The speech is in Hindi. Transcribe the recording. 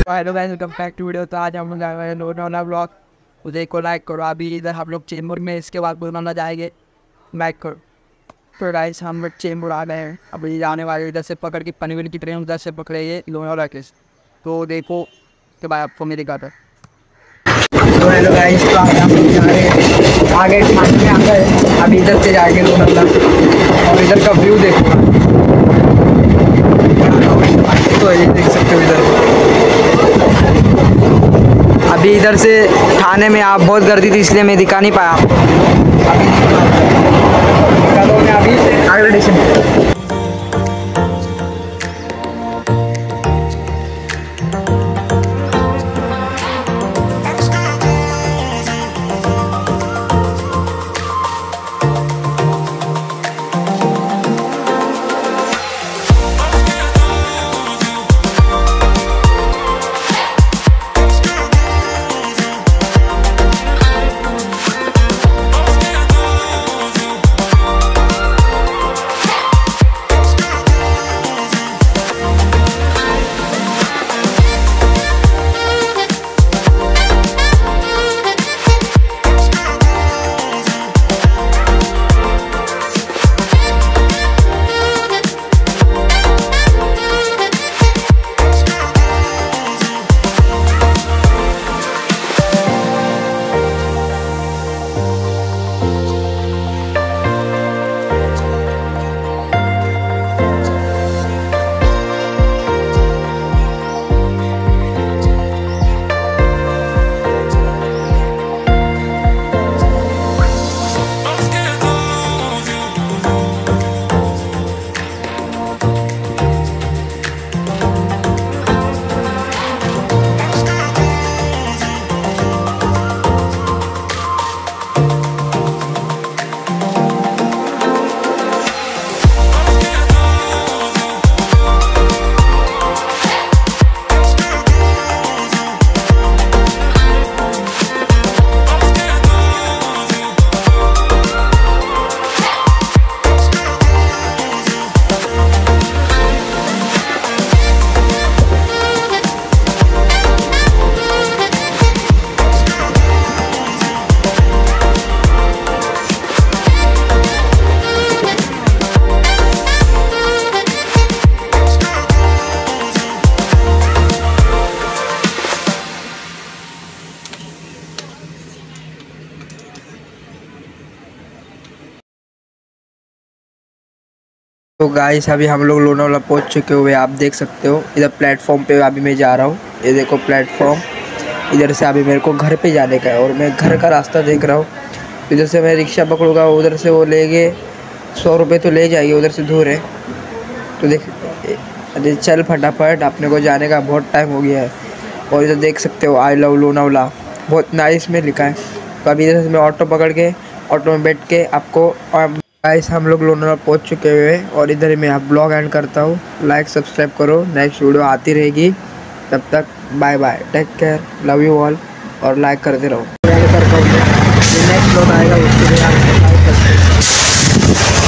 Hello guys, welcome back to video. तो आज हम लोग आए हुए हैं लोनावला ब्लॉग। उसे को लाइक करो। अभी इधर हम लोग चेंबूर में, इसके बाद लोनावला जाएंगे। लाइक करो। तो गाइस हम लोग चेंबूर आ गए हैं। अभी जाने वाले इधर से पकड़ के पनवेल की ट्रेन उधर से पकड़ेंगे लोनावला के। तो देखो के बाद आपको मेरी दिखाता है। तो हेलो गाइस, तो आज हम लोग जा रहे हैं आगे ठाणे में आ गए। अभी इधर से जाएंगे लोनावला और इधर का व्यू देखो। तो ये देख सकते हो इधर। अभी इधर से थाने में आप बहुत गर्दी थी, इसलिए मैं दिखा नहीं पाया आपको। अभी अगले स्टेशन। तो गाइस अभी हम लोग लोनावला पहुंच चुके हुए, आप देख सकते हो। इधर प्लेटफॉर्म पे अभी मैं जा रहा हूँ। ये देखो प्लेटफॉर्म। इधर से अभी मेरे को घर पे जाने का है और मैं घर का रास्ता देख रहा हूँ। इधर से मैं रिक्शा पकड़ूंगा, उधर से वो लेंगे 100 रुपये तो ले जाएगी, उधर से दूर है। तो देख अरे चल फटाफट, अपने को जाने का बहुत टाइम हो गया है। और इधर देख सकते हो आई लव लोनावला बहुत नाइस में लिखा है। तो अभी इधर से मैं ऑटो पकड़ के ऑटो में बैठ के आपको गाइस हम लोग लोनावला पहुंच चुके हुए हैं और इधर ही मैं आप ब्लॉग एंड करता हूँ। लाइक सब्सक्राइब करो, नेक्स्ट वीडियो आती रहेगी। तब तक bye bye, take care, love you all और लाइक करते रहो। नेक्स्ट ब्लॉग आएगा उसके लिए आप लाइक करते